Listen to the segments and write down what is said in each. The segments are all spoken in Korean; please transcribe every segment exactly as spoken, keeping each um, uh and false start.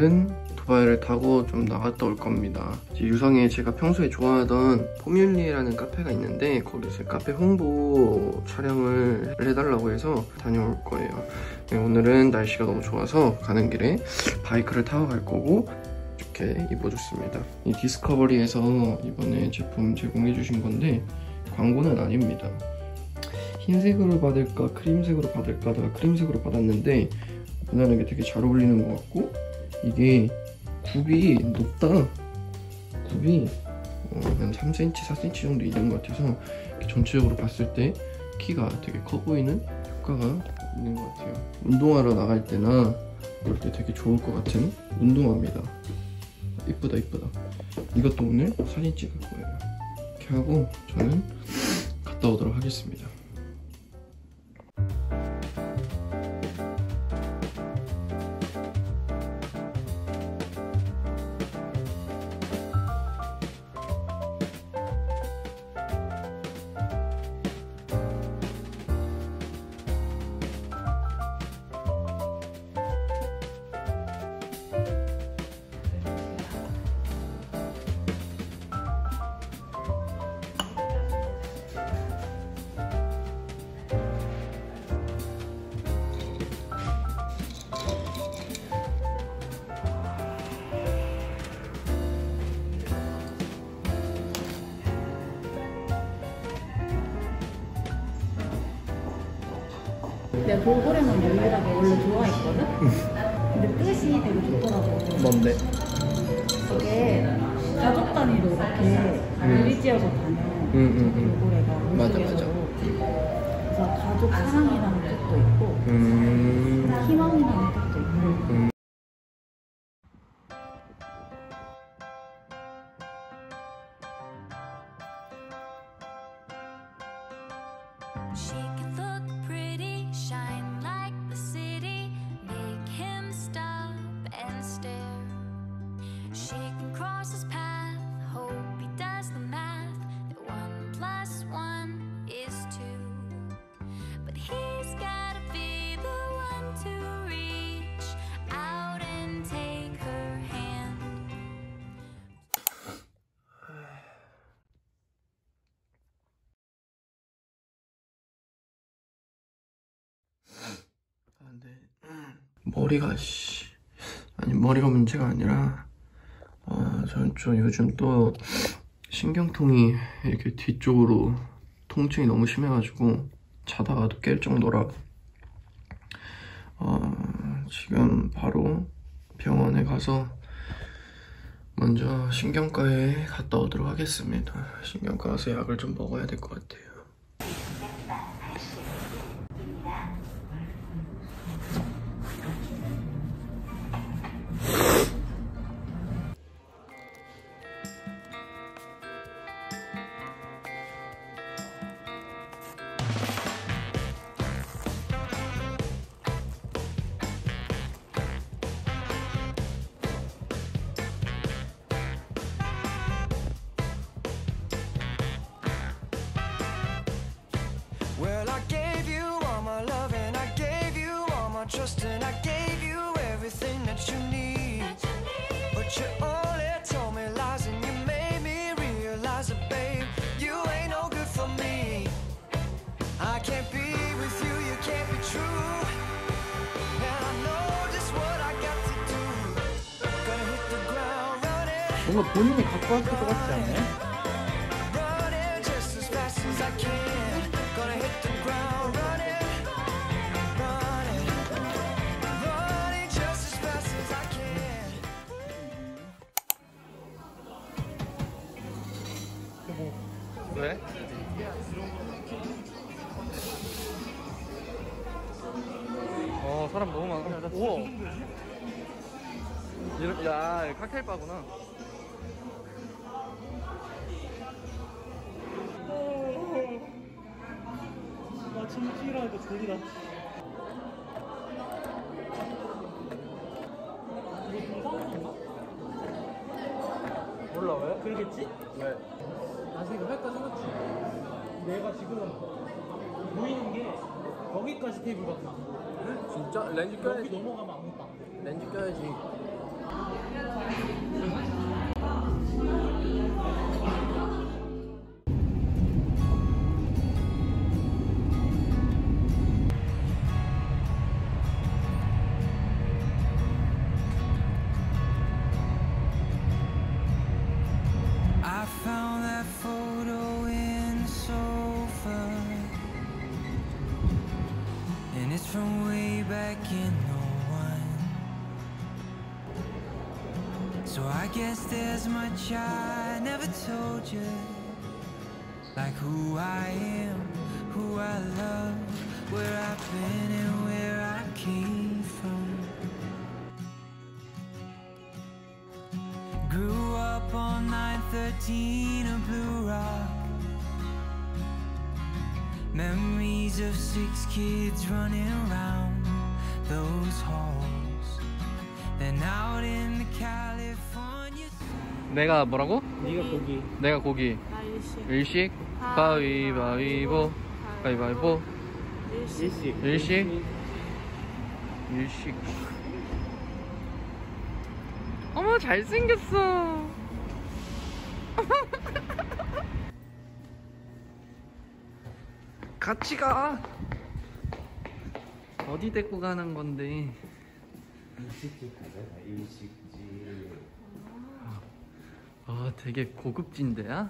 오늘은 오토바이를 타고 좀 나갔다 올 겁니다. 유성에 제가 평소에 좋아하던 포뮬리에라는 카페가 있는데 거기서 카페 홍보 촬영을 해달라고 해서 다녀올 거예요. 네, 오늘은 날씨가 너무 좋아서 가는 길에 바이크를 타고 갈 거고 이렇게 입어줬습니다. 이 디스커버리에서 이번에 제품 제공해 주신 건데 광고는 아닙니다. 흰색으로 받을까 크림색으로 받을까 하다가 크림색으로 받았는데 무난하게 되게 잘 어울리는 것 같고 이게 굽이 높다. 굽이 어, 한 삼 센티미터, 사 센티미터 정도 있는 것 같아서 전체적으로 봤을 때 키가 되게 커 보이는 효과가 있는 것 같아요. 운동하러 나갈 때나 그럴 때 되게 좋을 것 같은 운동화입니다. 이쁘다 이쁘다. 이것도 오늘 사진 찍을 거예요. 이렇게 하고 저는 갔다 오도록 하겠습니다. 내가 돌고래만 유일하게 원래 좋아했거든? 근데 뜻이 되게 좋더라고. 뭔데? 이게 가족 단위로 이렇게 무리지어서 다녀. 응, 응, 응. 돌고래가 맞아, 맞아. 그래서 가족 사랑이라는 뜻도 있고 음... 희망이라는 뜻도 있고 음... 머리가 씨 아니 머리가 문제가 아니라 어, 저는 좀 요즘 또 신경통이 이렇게 뒤쪽으로 통증이 너무 심해가지고 자다가도 깰 정도라 어, 지금 바로 병원에 가서 먼저 신경과에 갔다 오도록 하겠습니다. 신경과 가서 약을 좀 먹어야 될 것 같아요. Well, I gave you all my love and I gave you all my trust and I gave you everything that you need. But you only told me lies and you made me realize that, babe, you ain't no good for me. I can't be with you, you can't be true. And I know just what I got to do. Gonna hit the ground running. 뭔가 본인이 갖고 왔을 것 같지 않아요? Running just as fast as I can. Gonna hit the ground running, running, running just as fast as I can. 왜? 어 사람 너무 많아. 우와. 이런 야 칵테일 바구나. 나 침실하니까 졸리다. 몰라 왜? 그러겠지? 왜? 나중에 할까 생각지. 내가 지금 보이는 게 여기까지 테이블밖에 안 보여. 진짜? 렌즈 여기 껴야지. 넘어가면 아무것도 안 돼. 렌즈 껴야지. I found that photo in the sofa, and it's from way back in oh one. So I guess there's much I never told you, like who I am, who I love, where I've been and where I came from. Grew up on nine thirteen of Blue Rock. Memories of six kids running around those halls. Then out in the California. 내가 뭐라고? 네가 고기. 내가 고기. 나 일식. 일식. 가위바위보. 가위바위보. 일식. 일식. 일식. 일식. 어머 잘생겼어. 같이 가. 어디 데리고 가는 건데? 일식집 가잖아. 일식집. 아 되게 고급진데야?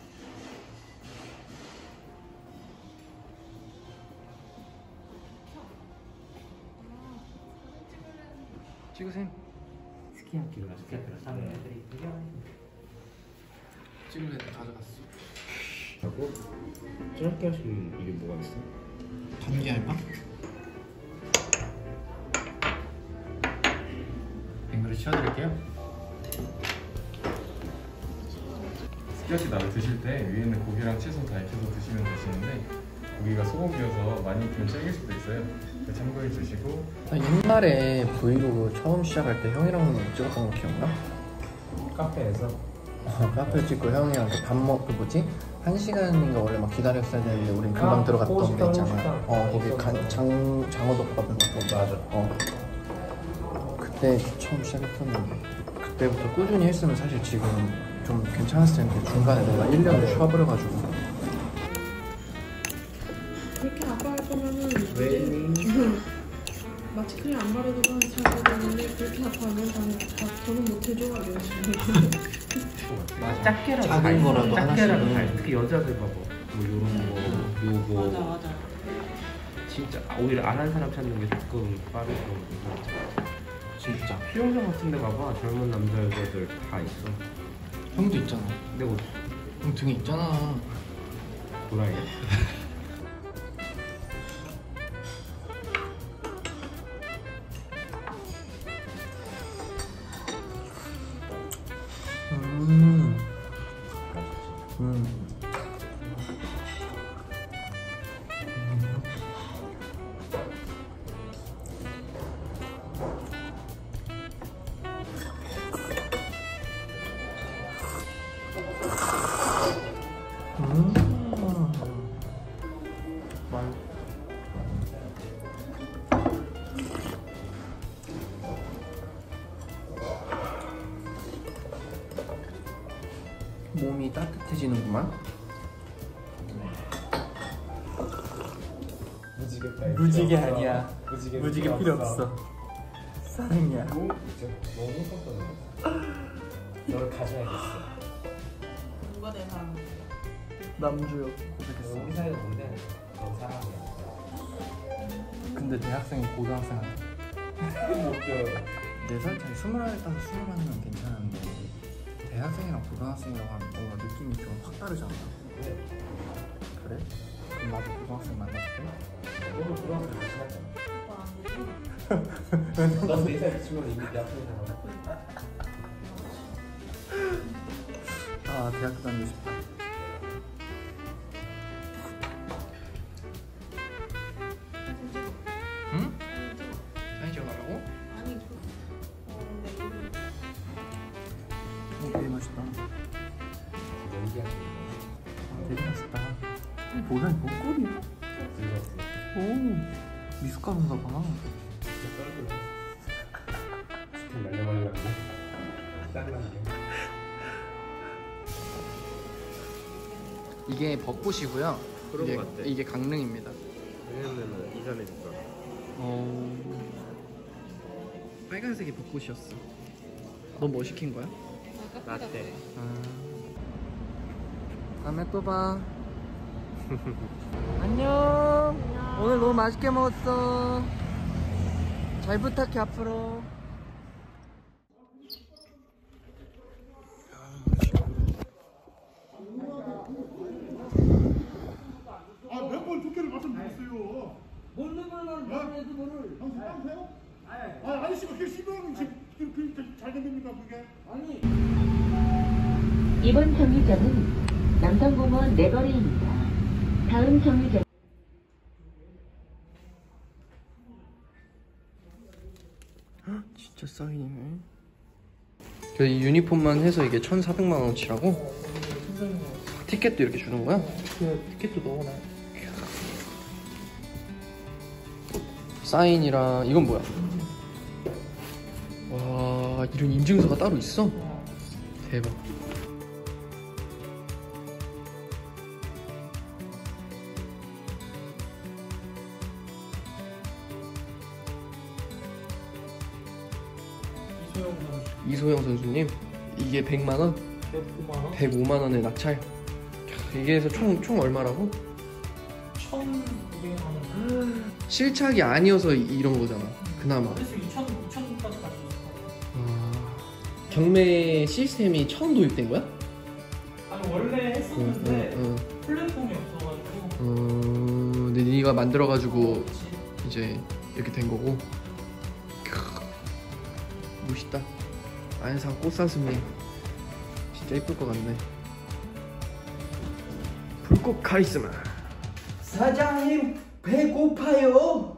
찍으셈. 스키야키로 스키야키로 사는 애들이 되게 많이. 찍을 애 가져갔어. 하고 짧게 할 수 있는 이게 뭐가 있어? 전기 알바? 뱅글을 치워드릴게요. 스키야키 나를 드실 때 위에 있는 고기랑 채소 다 익혀서 드시면 되시는데 고기가 소고기여서 많이 익히면 질길 수도 있어요. 참고해 주시고. 옛날에 브이로그 처음 시작할 때 형이랑 찍었던 거 기억나? 카페에서 어, 카페 찍고 형이랑 밥 먹, 그 뭐지? 한 시간인가 원래 막 기다렸어야 되는데 우린 금방 아, 들어갔던 데 호식당, 있잖아. 호식당. 어, 거기 있었어. 간, 장, 장어덮밥 먹고. 맞아. 어. 그때 처음 시작했었는데 그때부터 꾸준히 했으면 사실 지금 좀 괜찮았을 텐데 중간에 내가 일 년을 쉬어버려가지고. 그렇게 아파할 거면은 왜? 마취 크림 안 바르고 잘 되는데 그렇게 아파하면 저는, 저는 못해줘. 작게라도 작은 다 있어. 거라도 작게라도 하나씩은. 다 있어. 특히 여자들 봐봐. 뭐 요런 거, 요거. 맞아 맞아. 진짜 오히려 안 한 사람 찾는 게 조금 빠를 거거든. 진짜. 수영장 같은 데 가봐. 젊은 남자 여자들 다 있어. 형도 있잖아. 근데 뭐 형 등에 있잖아. 돌아야. 음. 음. 몸이 따뜻해지는구만. 무지개 무지개 아니야. 무지개, 무지개 필요 없어. 사랑이야. 너무 진짜 너무 섭섭해. 너를 가져야겠어. 누가 내 사람? 남주요 너 고백했어. 회사에서 뭔데? 너 사람이야. 근데 대학생이 고등학생 아니야. 네 살 차이 스물한 따서 스물한이면 괜찮은데 대학생이랑 고등학생이라고 하면 뭔가 느낌이 좀 확 다르잖아. 네. 그래? 그럼 나도 고등학생 만나도 돼? 너도 고등학교 같이 오빠 안 되지? 하잖아. 너 네 살 친구는 이미 대학교 나가. 아 대학교 다니고 싶다. 응? 사진 찍어달라고? 아니 그 어, 근데 이름 어, 되게 맛있다. 연기하지. 아, 되게 맛있다. 뭐야 이거 꿀이야? 즐거웠어. 오 미숫가루인가 봐. 진짜 떨어져. 스킨 날려버리려고. 이게 벚꽃이고요. 그런 이게, 것 같아. 이게 강릉입니다. 왜냐면은 이산해니까. 어... 빨간색이 벚꽃이었어. 너 뭐 시킨 거야? 라떼. 아... 다음에 또 봐. 안녕. 오늘 너무 맛있게 먹었어. 잘 부탁해 앞으로. 아, 몇 번 두께를 말씀드렸어요. 먹는 걸만 먹어야지 뭐를. 당신 빵세요? 아, 아저씨가 그렇게 씹으면 그렇게 잘 된답니까, 그게? 아니. 이번 정류장은 남성공원 내거리입니다. 다음 정류장 진짜 사인이네. 그 유니폼만 해서 이게 천사백만 원어치라고? 티켓도 이렇게 주는 거야? 그 티켓도 넣어놔. 사인이랑 이건 뭐야? 와, 이런 인증서가 따로 있어? 대박. 이소영 선수 이소영 선수님, 이게 백만 원? 백오만 원? 백오만 원의 낙찰. 이게 해서 총, 총 얼마라고? 천구백만 원. 실착이 아니어서 이런 거잖아. 그나마. 그래서 이천, 이천까지 갈 수 있을 것 같아. 아, 경매 시스템이 처음 도입된 거야? 아니 원래 했었는데 응, 응, 플랫폼이 없어가지고. 응. 어, 근데 네가 만들어가지고 그렇지. 이제 이렇게 된 거고. 캬, 멋있다. 안산 꽃사슴님 진짜 예쁠 것 같네. 불꽃 카리스마. 사장님 배고파요.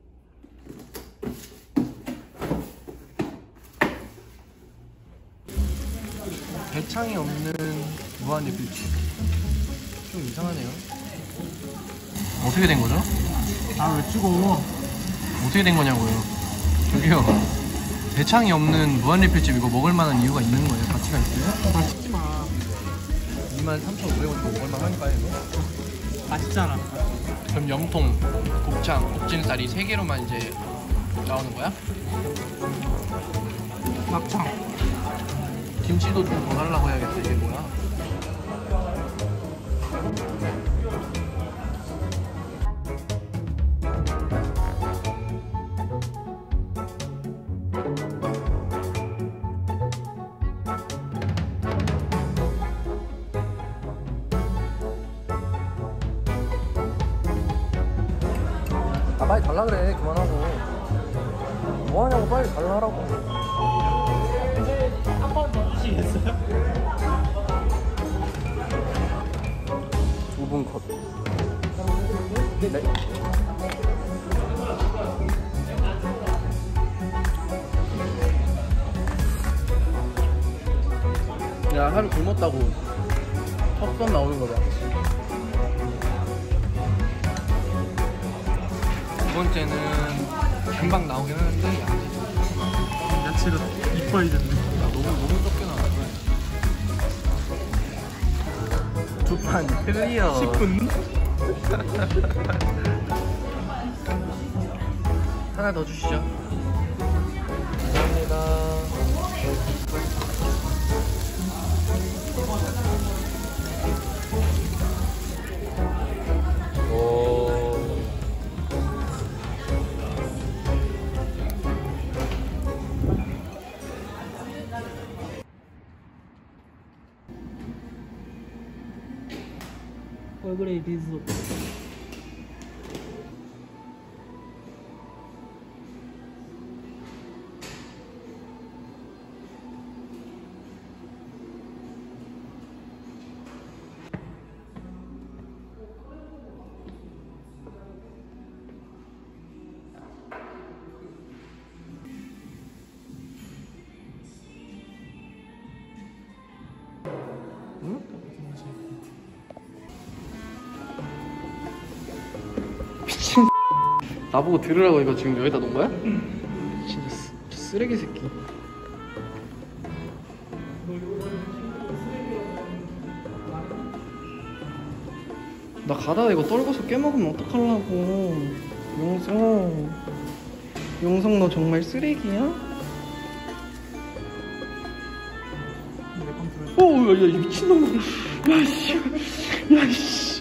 배창이 없는 무한리필집. 좀 이상하네요. 어떻게 된 거죠? 아 왜 찍어? 어떻게 된 거냐고요. 저기요. 배창이 없는 무한리필집 이거 먹을 만한 이유가 있는 거예요? 가치가 있어요? 나 찍지 마. 이만 삼천오백 원 먹을 만한가요 이거? 맛있잖아. 그럼 염통, 곱창, 곱진살이 세 개로만 이제 나오는 거야? 막창. 김치도 좀 더 달라고 해야겠다. 이게 뭐야? 아, 빨리 달라 그래. 그만하고. 뭐 하냐고. 빨리 달라라고. 한 번 더 주시겠어요? 두 분 컷. 네. 야, 하루 굶었다고 턱선 나오는 거 봐. 두 번째는 금방 나오긴 하는데 야채가 이빠이 됐네. 야, 너무 너무 적게 나와. 두 판 클리어. 십 분? 하나 더 주시죠. 감사합니다. 얼굴에 비수. 미친. 나보고 들으라고 이거 지금 여기다 놓은 거야? 진짜 쓰, 쓰레기 새끼. 나 가다가 이거 떨궈서 깨먹으면 어떡하려고. 용성 용성 너 정말 쓰레기야? 오, 야, 야, 미친놈아. 야, 씨. 야, 씨.